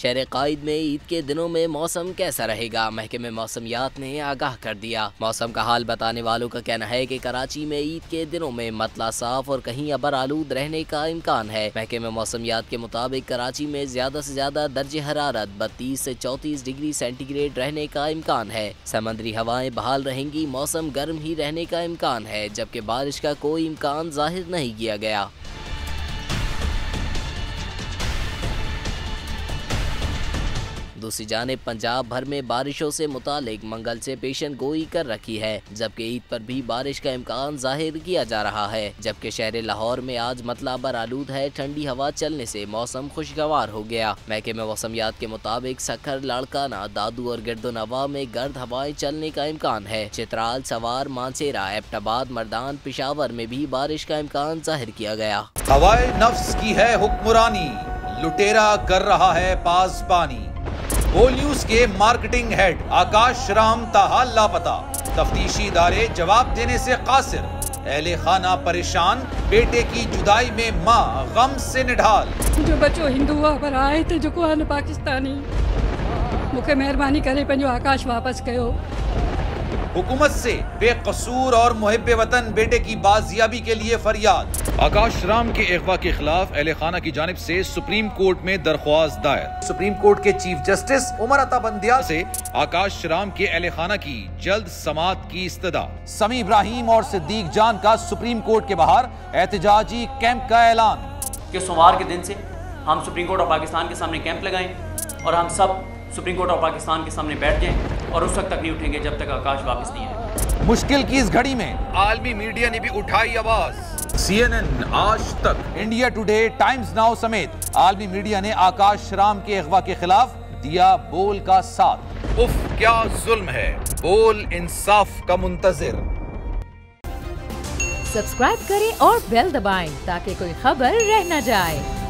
शहर कायद में ईद के दिनों में मौसम कैसा रहेगा, महकमे मौसमियात ने आगाह कर दिया। मौसम का हाल बताने वालों का कहना है कि कराची में ईद के दिनों में मतला साफ और कहीं अबर आलूद रहने का इम्कान है। महकमे मौसमियात के मुताबिक कराची में ज्यादा से ज्यादा दर्जे हरारत 32 से 34 डिग्री सेंटीग्रेड रहने का इम्कान है। समंदरी हवाएं बहाल रहेंगी, मौसम गर्म ही रहने का इम्कान है, जबकि बारिश का कोई इम्कान जाहिर नहीं किया गया। दूसरी जानिब पंजाब भर में बारिशों से मुतालिक मंगल से पेशन गोई कर रखी है, जबकि ईद पर भी बारिश का इम्कान जाहिर किया जा रहा है। जबकि शहर लाहौर में आज मतला बर आलूद है, ठंडी हवा चलने से मौसम खुशगवार हो गया। महकमे मौसमियात के मुताबिक सखर, लाड़काना, दादू और गिरदोनवा में गर्द हवाएं चलने का इम्कान है। चित्राल, सवार, मांचेरा, एबटाबाद, मर्दान, पिशावर में भी बारिश का इम्कान जाहिर किया गया। हवाए नफ्स की है हुक्मरानी, लुटेरा कर रहा है पासबानी। बोल न्यूज के मार्केटिंग हेड आकाश राम ताहाल लापता, तफ्तीशी इदारे जवाब देने से कासिर। अहले खाना परेशान, बेटे की जुदाई में माँ गम से निढाल। जो बच्चो हिंदू पर आए थे, जो को पाकिस्तानी, मुझे मेहरबानी करे पंजो आकाश वापस कयो। हुकूमत से बेकसूर और मुहिब्बे वतन बेटे की बाजियाबी के लिए फरियाद। आकाश राम के अगवा के खिलाफ अहले खाना की जानिब से सुप्रीम कोर्ट में दरख्वास्त दायर। सुप्रीम कोर्ट के चीफ जस्टिस उमर अता बंदियाल से आकाश राम के अहले खाना की जल्द समाअत की इस्तदा। समी इब्राहिम और सिद्दीक जान का सुप्रीम कोर्ट के बाहर एहतजाजी कैंप का ऐलान कि सोमवार के दिन से हम सुप्रीम कोर्ट ऑफ पाकिस्तान के सामने कैंप लगाएं और हम सब सुप्रीम कोर्ट ऑफ पाकिस्तान के सामने बैठ जाएं और उस वक्त तक नहीं उठेंगे जब तक आकाश वापस नहीं आए। मुश्किल की इस घड़ी में आलमी मीडिया ने भी उठाई आवाज। CNN, आज तक, इंडिया टुडे, टाइम्स नाउ समेत आलमी मीडिया ने आकाश राम के अगवा के खिलाफ दिया बोल का साथ। उफ क्या जुल्म है, बोल इंसाफ का मुंतजिर। सब्सक्राइब करें और बेल दबाएं ताकि कोई खबर रह न जाए।